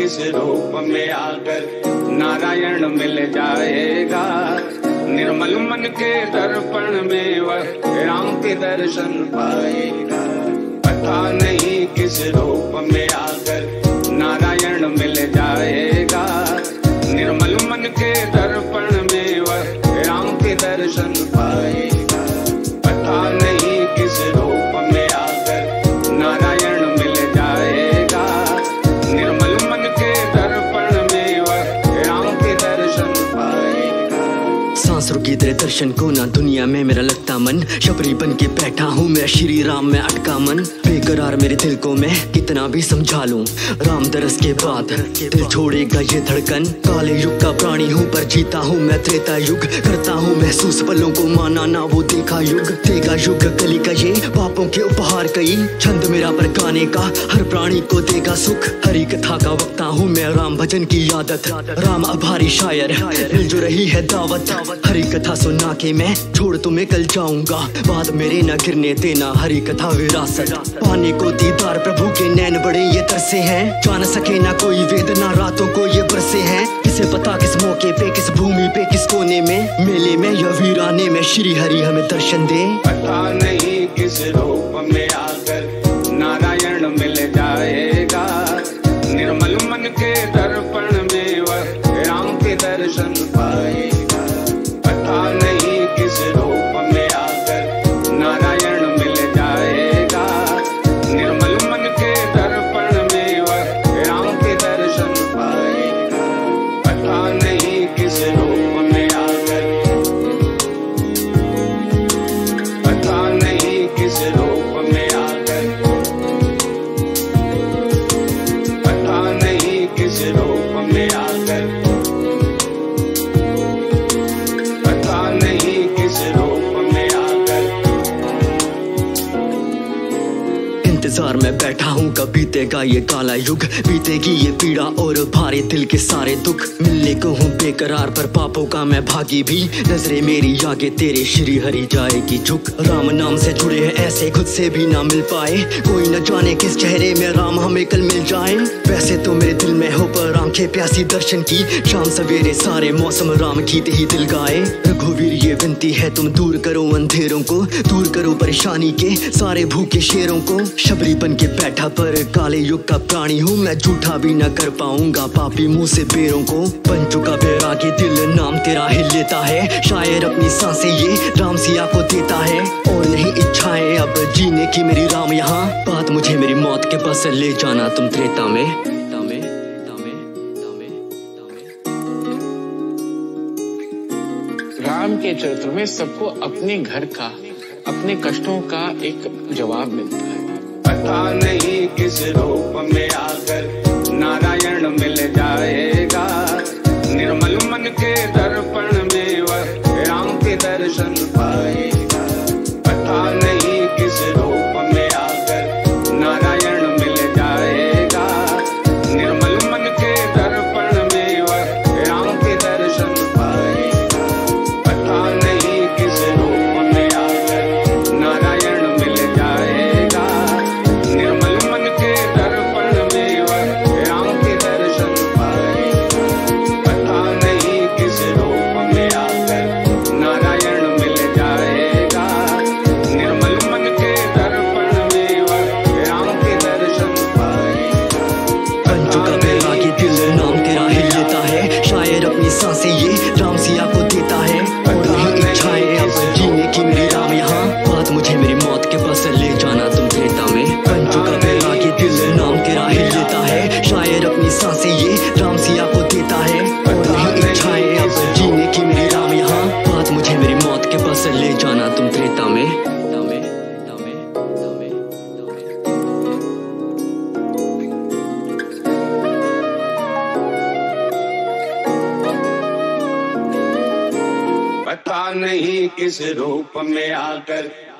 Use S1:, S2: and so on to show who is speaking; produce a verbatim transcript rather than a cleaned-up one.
S1: किस रूप में आकर नारायण मिल जाएगा। निर्मल मन के दर्पण में वह राम के दर्शन पाएगा। पता नहीं किस रूप में आकर नारायण मिल जाएगा। निर्मल मन के दर्पण में वह राम के दर्शन पाएगा। पता नहीं किस रूप में आकर नारायण मिल जाएगा। निर्मल मन के दर्पण में वह राम के दर्शन पाएगा।
S2: सांस रुकी तेरे दर्शन को ना दुनिया में मेरा लगता मन। शबरी बन के बैठा हूँ मैं श्री राम में अटका मन। बेकरार मेरे दिल को मैं कितना भी समझा लूं, राम दरस के बाद दिल छोड़ेगा ये धड़कन। काले युग का प्राणी हूँ पर जीता हूँ मैं त्रेता युग। करता हूँ महसूस पलों को माना ना वो देखा युग। देगा युग कली का ये पापों के उपहार कई। छंद मेरा पर गाने का हर प्राणी को देगा सुख। हरी कथा का वक्ता हूँ मैं राम भजन की आदत। राम आभारी शायर मिल जो रही है दावत। हरी कथा सुना के मैं छोड़ तुम्हें कल जाऊंगा। बाद मेरे न गिरने देना हरी कथा विरासत। पाने को दीदार प्रभु के नैन बड़े ये तरसे हैं। जान सके ना कोई वेदना रातों को ये बरसे हैं। किसे पता किस मौके पे किस भूमि पे किस कोने में मेले में या वीराने में श्री हरि हमें दर्शन दे।
S1: पता नहीं किस रूप में आकर नारायण मिल जाएगा। निर्मल मन के दर्पण में वह राम के दर्शन पाएगा। पता नहीं किस रूप में आकर नारायण मिल जाएगा। निर्मल मन के दर्पण में वह राम के दर्शन पाएगा। पता नहीं किस रूप में आकर पता नहीं किस रूप में आकर पता नहीं किस रूप में आकर पता नहीं किस रूप में आकर।
S2: इंतजार में बैठा हूँ कब बीतेगा ये काला युग। बीतेगी ये पीड़ा और भारे दिल के सारे दुख। मिलने को हूँ बेकरार पर पापों का मैं भागी भी। नजरे मेरी आगे तेरे श्री हरि जाएगी झुक। राम नाम से जुड़े हैं ऐसे खुद से भी ना मिल पाए। कोई न जाने किस चेहरे में राम हमें कल मिल जाए। वैसे तो मेरे दिल में हो पर आंखें प्यासी दर्शन की। शाम सवेरे सारे मौसम राम गीत ही दिल गाए। रघुवीर ये विनती है तुम दूर करो अंधेरों को। दूर करो परेशानी के सारे भूखे शेरों को। शबरी बन के बैठा पर काले युग का प्राणी हूँ मैं। झूठा भी न कर पाऊंगा पापी मुंह से बेरों को। बन चुका बैरागी दिल नाम तेरा ही लेता है। शायर अपनी सांसें ये राम सिया को देता है। और नहीं इच्छाएं अब जीने की मेरी राम यहाँ। बात मुझे मेरी मौत के पास ले जाना तुम त्रेता में।
S3: राम के चरित्र में सबको अपने घर का अपने कष्टों का एक जवाब मिलता है।
S1: पता नहीं किस रूप में आकर नारायण मिल जाएगा। निर्मल मन के दर्पण में वह राम के दर्शन पाएगा। पता नहीं किस रूप में आकर नारायण मिल जाएगा। निर्मल मन के दर्पण में वह राम के दर्शन पाएगा। पता नहीं किस रूप में आकर नारायण मिल जाएगा। निर्मल मन के दर्पण में वह राम के दर्शन पाएगा। पता नहीं किस रूप में आकर नारायण मिल जाएगा। निर्मल मन के दर्पण में वह राम के दर्शन पाएगा।
S2: बन चुका बैरागी दिल नाम तेरा ही लेता है। शायर अपनी सांसें ये राम सिया को देता है। और नहीं इच्छाएं अब जीने की मेरी राम यहाँ। बात मुझे मेरी मौत के पास ले जाना तुम त्रेता में। बन चुका बैरागी दिल नाम तेरा ही लेता है। शायर अपनी सांसें ये राम सिया को देता है। और नहीं इच्छाएं अब जीने की मेरी राम यहाँ। बात मुझे मेरी मौत के पास ले जाना तुम त्रेता में।
S1: पता नहीं किस रूप में आकर